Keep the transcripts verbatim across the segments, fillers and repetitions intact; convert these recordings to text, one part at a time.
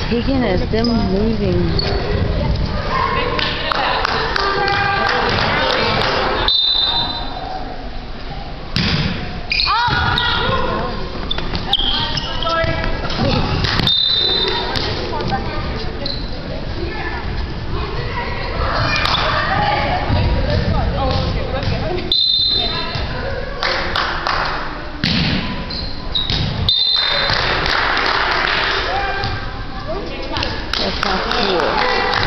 taking it, them moving. That's not cool.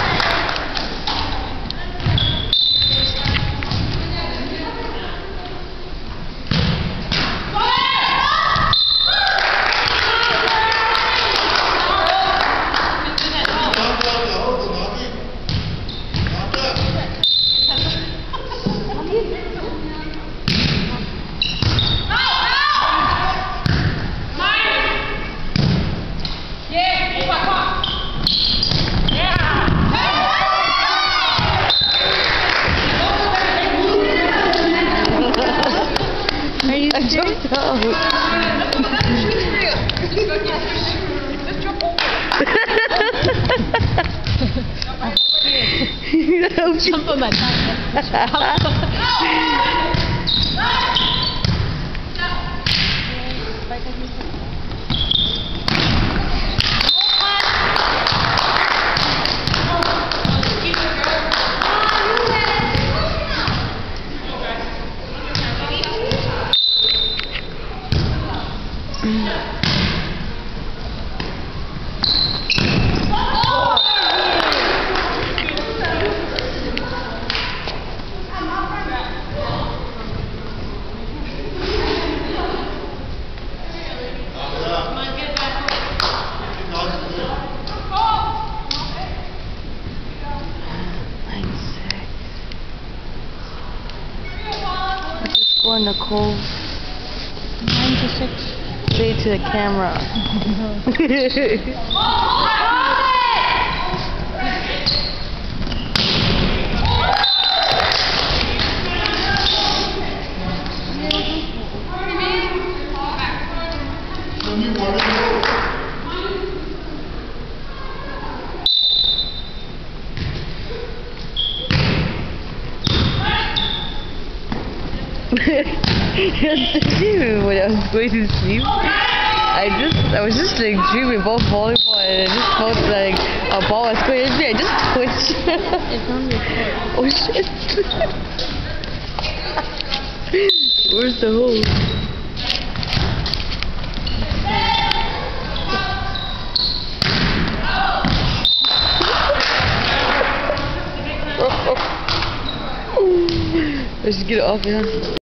Are you I serious? don't know. Jump on my back. Score, Nicole. Nine to six. Say to the camera. Dreaming when I was going to sleep. I just, I was just like dreaming about volleyball, and I just felt like a ball was going at me. I just twitched. It's on your foot. Oh shit! Where's the hole? Let's get it off, yeah.